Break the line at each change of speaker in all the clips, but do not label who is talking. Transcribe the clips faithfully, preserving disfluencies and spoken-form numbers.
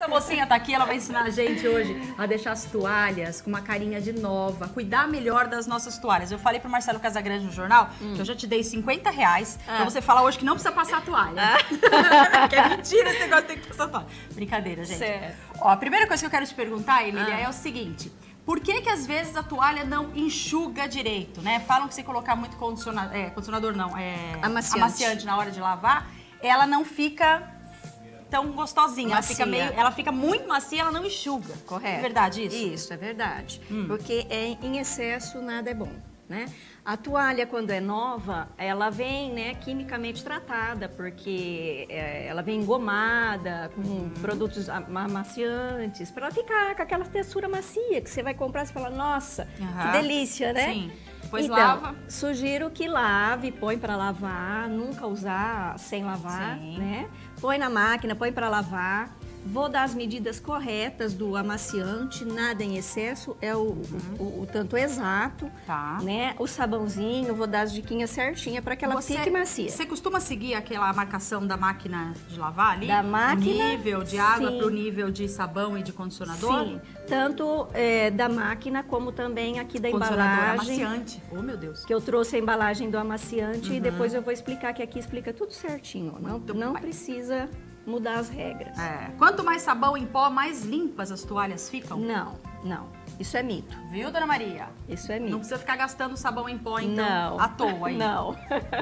Essa mocinha tá aqui, ela vai ensinar a gente hoje a deixar as toalhas com uma carinha de nova, cuidar melhor das nossas toalhas. Eu falei pro Marcelo Casagrande no jornal hum. que eu já te dei cinquenta reais ah. pra você falar hoje que não precisa passar a toalha. Ah. Que é mentira esse negócio, tem que passar a toalha. Brincadeira, gente. Certo. Ó, a primeira coisa que eu quero te perguntar, Emília, ah. é o seguinte. Por que que às vezes a toalha não enxuga direito, né? Falam que se colocar muito condicionador, é, condicionador não, é amaciante. amaciante na hora de lavar, ela não fica tão gostosinha, ela fica, meio, ela fica muito macia, ela não enxuga. Correto. É verdade isso?
Isso, é verdade. Hum. Porque é, em excesso nada é bom, né? A toalha, quando é nova, ela vem, né, quimicamente tratada, porque é, ela vem engomada, com hum. produtos amaciantes, para ela ficar com aquela textura macia, que você vai comprar e fala, nossa, uhum. que delícia, né?
Sim. Depois
então,
lava.
Sugiro que lave, põe para lavar, nunca usar sem lavar, Sim. né? Põe na máquina, põe para lavar. Vou dar as medidas corretas do amaciante, nada em excesso, é o, uhum. o, o, o tanto exato, tá. né? O sabãozinho, vou dar as diquinhas certinhas para que ela você, fique macia.
Você costuma seguir aquela marcação da máquina de lavar ali?
Da máquina?
O nível de água para o nível de sabão e de condicionador?
Sim, tanto é, da máquina como também aqui da embalagem.
Amaciante, oh meu Deus.
Que eu trouxe a embalagem do amaciante uhum. e depois eu vou explicar que aqui explica tudo certinho, não, não precisa mudar as regras.
É. Quanto mais sabão em pó, mais limpas as toalhas ficam?
Não, não. Isso é mito.
Viu, dona Maria?
Isso é mito.
Não precisa ficar gastando sabão em pó, então,
não.
à toa aí.
Não.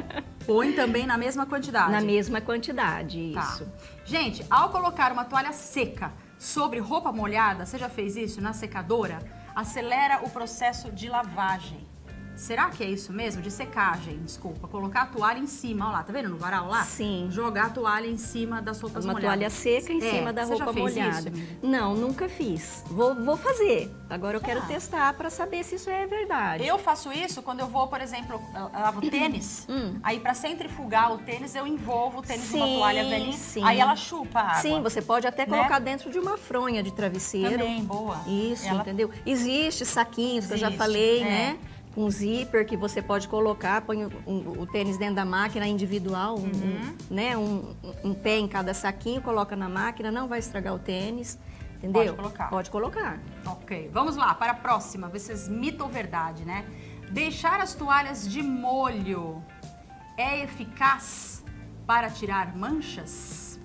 Põe também na mesma quantidade.
Na mesma quantidade,
tá.
isso.
Gente, ao colocar uma toalha seca sobre roupa molhada, você já fez isso na secadora? Acelera o processo de lavagem. Será que é isso mesmo? De secagem, desculpa. Colocar a toalha em cima, olha lá, tá vendo no varal lá?
Sim.
Jogar a toalha em cima das roupas
Uma
molhadas.
Uma toalha seca em
é,
cima da roupa
molhada.
Você já fez isso? Não, nunca fiz. Vou, vou fazer. Agora eu ah. quero testar para saber se isso é verdade.
Eu faço isso quando eu vou, por exemplo, eu lavo tênis. hum. Aí para centrifugar o tênis, eu envolvo o tênis sim, numa toalha velhinha. Sim. Aí ela chupa a água.
Sim, você pode até
né?
colocar dentro de uma fronha de travesseiro.
Também, boa.
Isso,
ela...
entendeu? Existe saquinhos,
Existe,
que eu já falei,
é.
né? Com zíper que você pode colocar, põe o, o, o tênis dentro da máquina individual, um,
uhum.
um, né, um, um pé em cada saquinho, coloca na máquina, não vai estragar o tênis, entendeu?
Pode colocar.
Pode colocar.
Ok, vamos lá, para a próxima, vocês mito ou verdade, né? Deixar as toalhas de molho é eficaz para tirar manchas?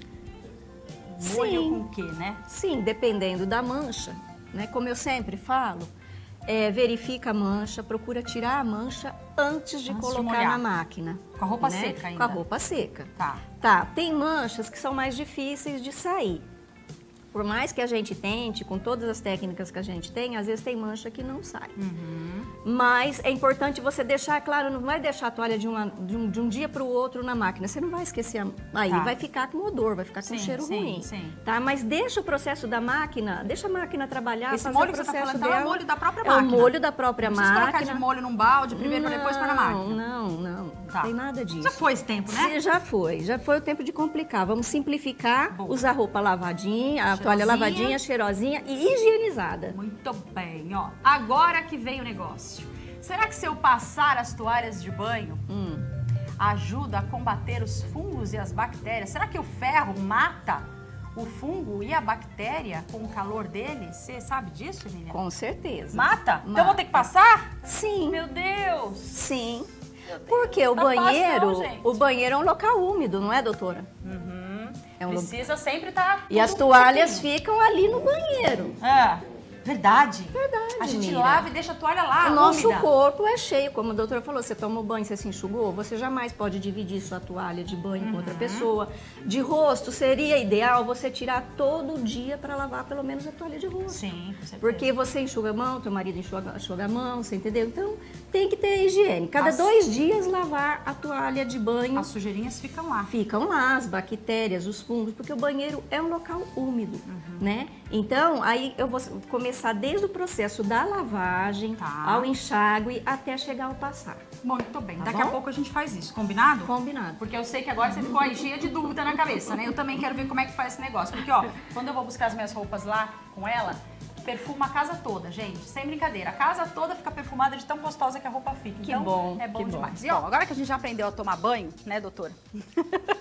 Molho
Sim.
com o quê, né?
Sim, dependendo da mancha, né? Como eu sempre falo, É, verifica a mancha, procura tirar a mancha antes de
antes
colocar
de
na máquina.
Com a roupa
né?
seca ainda?
Com a roupa seca.
Tá.
Tá, tem manchas que são mais difíceis de sair. Por mais que a gente tente, com todas as técnicas que a gente tem, às vezes tem mancha que não sai.
Uhum.
Mas é importante você deixar, claro, não vai deixar a toalha de, uma, de, um, de um dia para o outro na máquina. Você não vai esquecer, aí tá. vai ficar com odor, vai ficar com
sim,
cheiro
sim,
ruim.
Sim.
Tá? Mas deixa o processo da máquina, deixa a máquina trabalhar,
Esse
fazer
molho
o processo
que você tá falando,
dela.
então, é o molho da própria
é
máquina?
É o molho da própria
não
máquina.
Não colocar de molho num balde, primeiro para depois pôr na máquina?
Não, não, não.
Tá.
Tem nada disso.
Já foi esse tempo, né?
Sim, já foi. Já foi o tempo de complicar. Vamos simplificar, Boa. usar roupa lavadinha, a cheirosinha. toalha lavadinha, cheirosinha e higienizada.
Muito bem, ó. Agora que vem o negócio. Será que se eu passar as toalhas de banho, hum, ajuda a combater os fungos e as bactérias? Será que o ferro mata o fungo e a bactéria com o calor dele? Você sabe disso, Emília?
Com certeza.
Mata?
Mata.
Então eu vou ter que passar?
Sim.
Meu Deus.
Sim. Meu Deus. Porque o tá banheiro, fácil, não, o banheiro é um local úmido, não é, doutora?
Uhum.
É um
Precisa sempre estar... Tá
e as toalhas ficam ali no banheiro.
É. Verdade.
Verdade,
A gente
Mira.
lava e deixa a toalha lá,
O nosso
úmida.
corpo é cheio, como a doutora falou, você tomou banho, você se enxugou, você jamais pode dividir sua toalha de banho uhum. com outra pessoa. De rosto, seria ideal você tirar todo dia para lavar pelo menos a toalha de rosto.
Sim, com certeza.
Porque você enxuga a mão, teu marido enxuga, enxuga a mão, você entendeu? Então, tem que ter higiene. Cada as... dois dias lavar a toalha de banho.
As sujeirinhas ficam lá.
Ficam lá, as bactérias, os fungos, porque o banheiro é um local úmido, uhum. né? Então, aí eu vou começar desde o processo da lavagem, tá. ao enxágue, até chegar ao passar.
Muito bem.
Tá
Daqui
bom?
a pouco a gente faz isso, combinado?
Combinado.
Porque eu sei que agora você ficou aí cheia de dúvida na cabeça, né? Eu também quero ver como é que faz esse negócio. Porque, ó, quando eu vou buscar as minhas roupas lá com ela, perfuma a casa toda, gente. Sem brincadeira. A casa toda fica perfumada de tão gostosa que a roupa fica.
Que
então,
bom.
É bom
que
demais.
Bom.
E, ó, agora que a gente já aprendeu a tomar banho, né, doutora?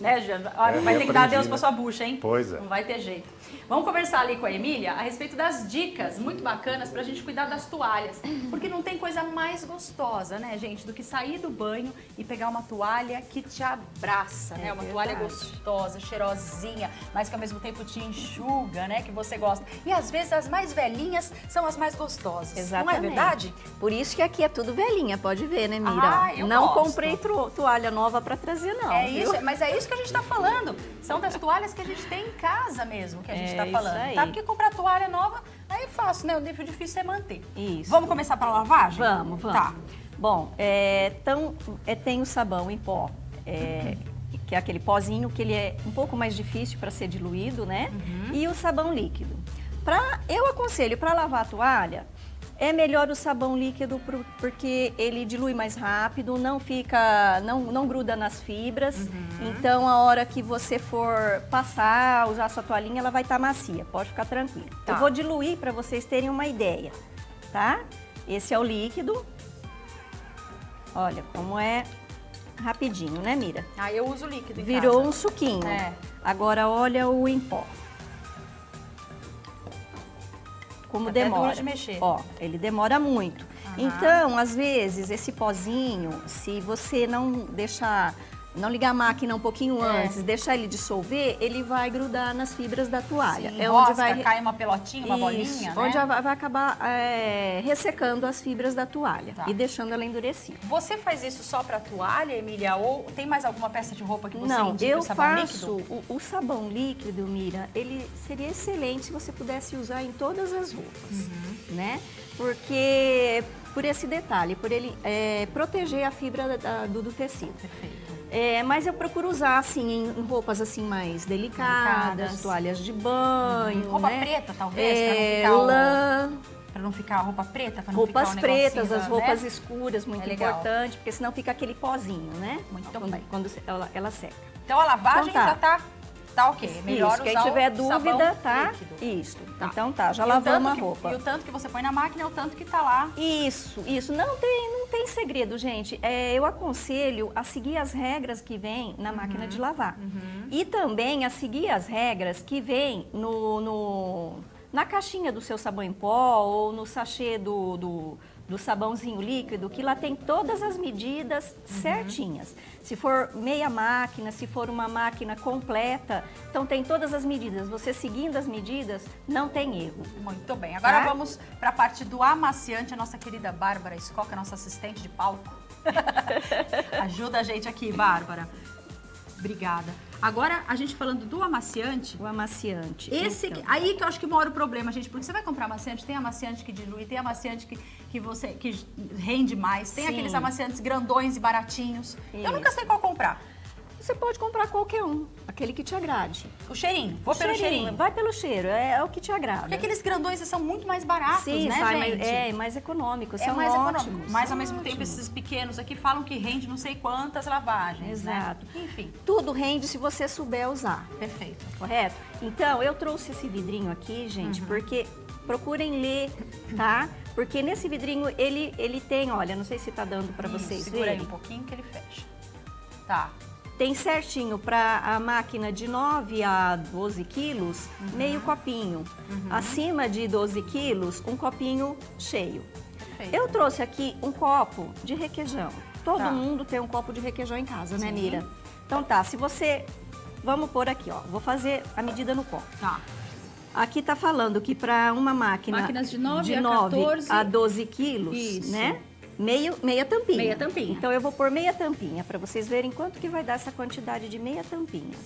Né, Jean? Olha, vai ter que dar adeus pra sua bucha, hein?
Pois é.
Não vai ter jeito. Vamos conversar ali com a Emília a respeito das dicas muito bacanas pra gente cuidar das toalhas. Porque não tem coisa mais gostosa, né, gente, do que sair do banho e pegar uma toalha que te abraça, né?
É
uma
verdade.
toalha gostosa, cheirosinha, mas que ao mesmo tempo te enxuga, né? Que você gosta. E às vezes as mais velhinhas são as mais gostosas.
Exatamente.
Não é verdade?
Por isso que aqui é tudo velhinha, pode ver, né, Mira?
Ah, eu
não
gosto.
comprei tro- toalha nova pra trazer, não.
É
viu?
isso, mas é isso que a gente tá falando. São das toalhas que a gente tem em casa mesmo que a gente
É
tá
isso
falando.
aí.
Tá? Porque comprar toalha nova aí é fácil, né? O nível difícil é manter.
Isso.
Vamos começar pela lavagem?
Vamos, vamos.
Tá.
Bom, é, então, é, tem o sabão em pó, é, que é aquele pozinho que ele é um pouco mais difícil para ser diluído, né?
Uhum.
E o sabão líquido. Pra, eu aconselho, para lavar a toalha, é melhor o sabão líquido pro- porque ele dilui mais rápido, não fica, não, não gruda nas fibras.
Uhum.
Então, a hora que você for passar, usar a sua toalhinha, ela vai estar macia, pode ficar tranquilo.
Tá.
Eu vou diluir para vocês terem uma ideia, tá? Esse é o líquido. Olha como é rapidinho, né, Mira?
Ah, eu uso líquido em
Virou
casa.
um suquinho.
É.
Agora olha o em pó. Como
Até
demora.
duro de mexer.
Ó, ele demora muito.
Aham.
Então, às vezes, esse pozinho, se você não deixar, não ligar a máquina um pouquinho
É.
antes, deixar ele dissolver, ele vai grudar nas fibras da toalha.
Sim,
é
rosca,
onde vai
cai uma pelotinha, uma
Isso,
bolinha, né?
onde vai, vai acabar é, ressecando as fibras da toalha
Tá.
e deixando ela endurecida.
Você faz isso só pra toalha, Emília? Ou tem mais alguma peça de roupa que você
Não,
indica
eu
o sabão
faço
líquido?
o, o sabão líquido, Mira, ele seria excelente se você pudesse usar em todas as roupas,
Uhum.
né? Porque, por esse detalhe, por ele é, proteger a fibra da- da- do, do tecido.
Perfeito.
É, mas eu procuro usar, assim, em, em roupas, assim, mais delicadas,
Delicadas.
toalhas de banho,
Roupa
né?
preta, talvez,
É,
pra não ficar o-
lã,
Pra não ficar a roupa preta, pra não
roupas
ficar o
pretas,
negocinho
as
da-
roupas
né?
escuras, muito
É legal.
importante, porque senão fica aquele pozinho, né?
Muito
quando,
bem.
quando ela, ela seca.
Então a lavagem
Então tá.
já tá, tá ok. Melhor
Isso, quem
usar
tiver
o
dúvida,
sabão
tá?
líquido.
Isso.
Tá.
Então tá, já
E o
lavamos
tanto
a
que-
roupa.
E o tanto que você põe na máquina é o tanto que tá lá.
Isso, isso. Não tem, não tem segredo, gente. É, eu aconselho a seguir as regras que vem na máquina de lavar. E também a seguir as regras que vem no, no- na caixinha do seu sabão em pó ou no sachê do, do, do sabãozinho líquido, que lá tem todas as medidas certinhas. Se for meia máquina, se for uma máquina completa, então tem todas as medidas. Você seguindo as medidas, não tem erro.
Muito bem. Agora
Tá?
vamos para a parte do amaciante. A nossa querida Bárbara Escoca, nossa assistente de palco. Ajuda a gente aqui, Bárbara. Obrigada. Agora, a gente falando do amaciante,
O amaciante.
esse
então.
que- aí que eu acho que mora o problema, gente, porque você vai comprar amaciante, tem amaciante que dilui, tem amaciante que, que você que rende mais, tem
Sim.
aqueles amaciantes grandões e baratinhos. Eu
Isso.
nunca sei qual comprar.
Você pode comprar qualquer um, aquele que te agrade.
O cheirinho, vou pelo cheirinho.
Vai pelo cheiro, é, é o que te agrada.
Porque aqueles grandões são muito mais baratos,
Sim,
né,
sai
gente?
mais, é mais econômico,
É
são
mais
ótimos.
econômico. Mas ao
são
mesmo tempo,
ótimos.
esses pequenos aqui falam que rende não sei quantas lavagens,
Exato.
né? Enfim,
Tudo rende se você souber usar,
perfeito.
correto? Então, eu trouxe esse vidrinho aqui, gente,
Uhum.
porque procurem ler, tá? Porque nesse vidrinho, ele, ele tem, olha, não sei se tá dando pra
Isso,
vocês
segura aí
verem.
um pouquinho que ele fecha. Tá.
Tem certinho para a máquina de nove a doze quilos,
Uhum.
meio copinho. Acima de doze quilos, um copinho cheio.
Perfeito.
Eu trouxe aqui um copo de requeijão. Todo
Tá.
mundo tem um copo de requeijão em casa, né,
Sim.
Mira? Então tá, se você... Vamos pôr aqui, ó. Vou fazer a medida no copo.
Tá.
Aqui tá falando que para uma máquina
Máquinas de nove
de
a
nove
quatorze
a doze quilos,
Isso.
né? Meio, meia tampinha.
Meia tampinha.
Então eu vou pôr meia tampinha para vocês verem quanto que vai dar essa quantidade de meia tampinha.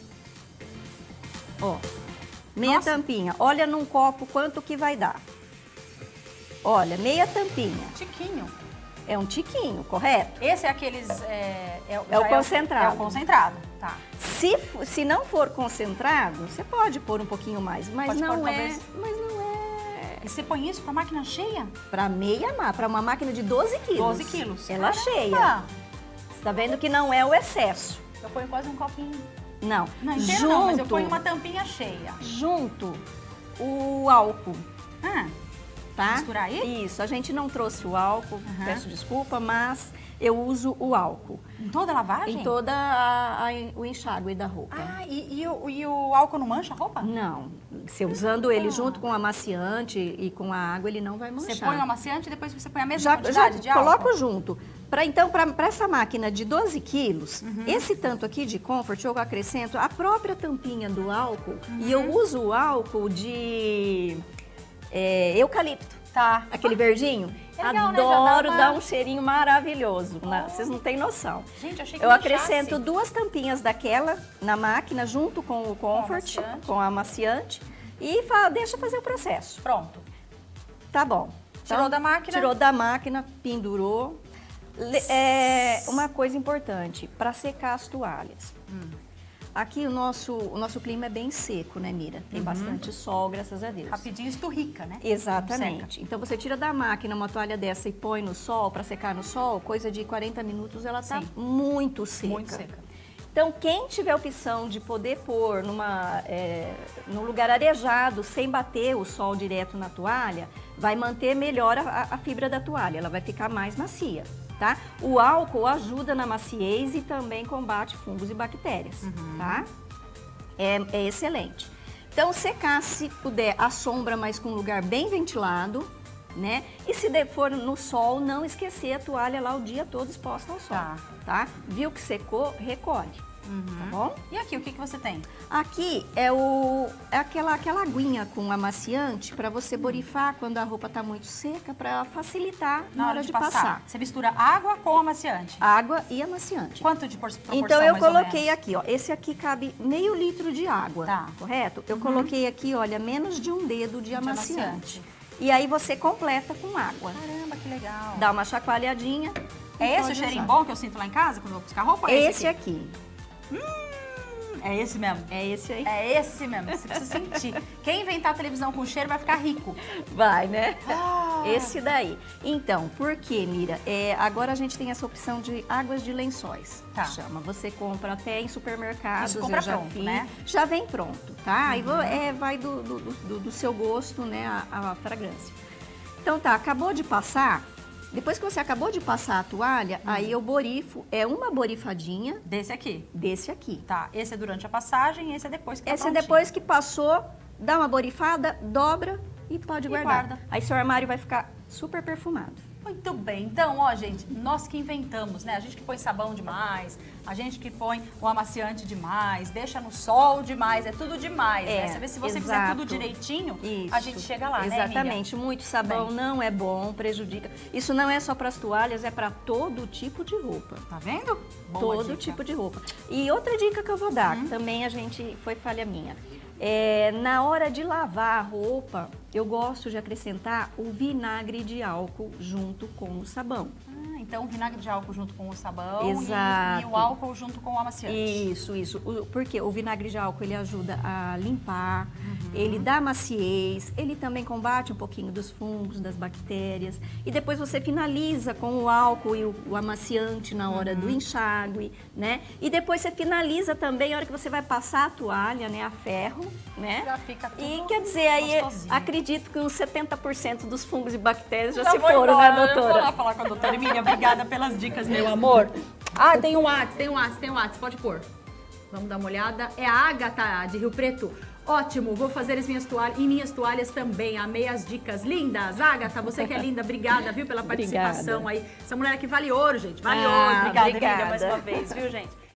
Ó, meia
Nossa.
tampinha. Olha num copo quanto que vai dar. Olha, meia tampinha.
Tiquinho.
É um tiquinho, correto?
Esse é aqueles... É, é,
É o
já
concentrado.
É o concentrado, tá.
Se, f- se não for concentrado, você pode pôr um pouquinho mais, mas
Pode
não
pôr,
é,
talvez.
mas não é
E você põe isso pra máquina cheia?
para meia má, para uma máquina de doze quilos.
doze quilos.
Ela
Caramba!
cheia. Você tá vendo que não é o excesso.
Eu ponho quase um copinho.
Não.
Não, inteiro
junto,
não, mas eu ponho uma tampinha cheia.
junto o álcool.
Ah,
tá?
Misturar aí?
Isso, a gente não trouxe o álcool,
Uhum.
peço desculpa, mas eu uso o álcool.
Em toda a lavagem?
Em toda a, a, o enxágue da roupa.
Ah, e, e, o, e o álcool não mancha a roupa?
Não, você usando ele junto com o amaciante e com a água, ele não vai manchar.
Você põe o amaciante e depois você põe a mesma
Já,
quantidade
já
de álcool?
coloco junto. Pra, então, para essa máquina de doze quilos,
Uhum.
esse tanto aqui de Comfort, eu acrescento a própria tampinha do álcool.
Uhum.
E eu uso o álcool de é, eucalipto.
Tá.
Aquele verdinho.
É legal, né? Já
Adoro
dá uma-
dar um cheirinho maravilhoso. né? Vocês não têm noção.
Gente, achei que
Eu
manchasse.
acrescento duas tampinhas daquela na máquina, junto com o Comfort,
amaciante.
com o amaciante, e fa- deixa fazer o processo.
Pronto.
Tá bom.
Tirou da máquina?
Tirou da máquina, pendurou. Le- É, uma coisa importante, para secar as toalhas.
Hum.
Aqui o nosso, o nosso clima é bem seco, né, Mira? Tem bastante sol, graças a Deus.
Rapidinho esturrica, né?
Exatamente. Então você tira da máquina uma toalha dessa e põe no sol, para secar no sol, coisa de quarenta minutos, ela tá
Sim.
muito seca.
Muito seca.
Então, quem tiver a opção de poder pôr numa, é, num lugar arejado, sem bater o sol direto na toalha, vai manter melhor a, a fibra da toalha, ela vai ficar mais macia, tá? O álcool ajuda na maciez e também combate fungos e bactérias, tá? É, é excelente. Então, secar, se puder, a sombra, mas com um lugar bem ventilado, né? E se de- for no sol, não esquecer a toalha lá o dia todo exposta ao sol,
Tá.
tá? Viu que secou, recolhe, tá bom?
E aqui, o que, que você tem?
Aqui é, o, é aquela, aquela aguinha com amaciante para você borrifar quando a roupa tá muito seca, para facilitar na, hora de passar.
Você mistura água com amaciante.
Água e amaciante.
Quanto de por- proporção,
Então eu
mais ou
coloquei
menos?
aqui, ó, esse aqui cabe meio litro de água,
Tá.
correto? Eu coloquei aqui, olha, menos de um dedo de, amaciante.
amaciante.
E aí você completa com água.
Caramba, que legal.
Dá uma chacoalhadinha. e
É esse
pode
o cheirinho
usar.
bom que eu sinto lá em casa quando eu vou buscar roupa? É
Esse aqui.
É esse mesmo.
É esse aí.
É esse mesmo, você precisa sentir. Quem inventar televisão com cheiro vai ficar rico.
Vai, né?
Ah.
Esse daí. Então, por que, Mira? É, agora a gente tem essa opção de águas de lençóis.
Tá.
Chama. Você compra até em supermercados.
Isso compra
eu já
pronto,
fiz.
né?
Já vem pronto, tá? Aí vo- é, vai do, do, do- do seu gosto, né? A, a fragrância. Então tá, acabou de passar. Depois que você acabou de passar a toalha, aí eu borifo. É uma borifadinha
Desse aqui.
desse aqui.
Tá, esse é durante a passagem, esse é depois que tá
Esse é
prontinho.
depois que passou, dá uma borifada, dobra e pode
E
guardar.
guarda.
Aí seu armário vai ficar super perfumado.
Muito bem, então, ó, gente, nós que inventamos, né? A gente que põe sabão demais, a gente que põe o amaciante demais, deixa no sol demais, é tudo demais,
É,
né? Você vê, se você fizer
exato.
tudo direitinho,
Isso.
a gente chega lá, né, Emília?
Exatamente. Muito sabão
Bem.
não é bom, prejudica. Isso não é só para as toalhas, é para todo tipo de roupa.
Tá vendo? Boa
todo
dica.
tipo de roupa. E outra dica que eu vou dar, que também a gente foi falha minha. É, na hora de lavar a roupa, eu gosto de acrescentar o vinagre de álcool junto com o sabão.
Ah, então vinagre de álcool junto com o sabão e-
Exato.
E, o álcool junto com o amaciante.
Isso, isso. O- Porque o vinagre de álcool ele ajuda a limpar,
Uhum.
ele dá maciez, ele também combate um pouquinho dos fungos, das bactérias. E depois você finaliza com o álcool e o, o amaciante na hora
Uhum.
do enxágue, né? E depois você finaliza também a hora que você vai passar a toalha, né, a ferro, né?
Já fica tudo
E quer dizer, aí
gostosinho.
acredito que uns setenta por cento dos fungos e bactérias já,
Já
se
foi
foram,
embora,
né,
Eu vou
doutora?
lá falar com a doutora Emília. Obrigada pelas dicas, meu amor. Ah, tem um WhatsApp, tem um WhatsApp, tem um WhatsApp. Pode pôr. Vamos dar uma olhada. É a Agatha, de Rio Preto. Ótimo, vou fazer as minhas toalhas, e minhas toalhas também. Amei as dicas lindas. Agatha, você que é linda, obrigada, viu, pela participação
Obrigada.
aí. Essa mulher aqui vale ouro, gente. Vale
Ah,
ouro. Obrigada,
obrigada.
Emília, mais uma vez, viu, gente?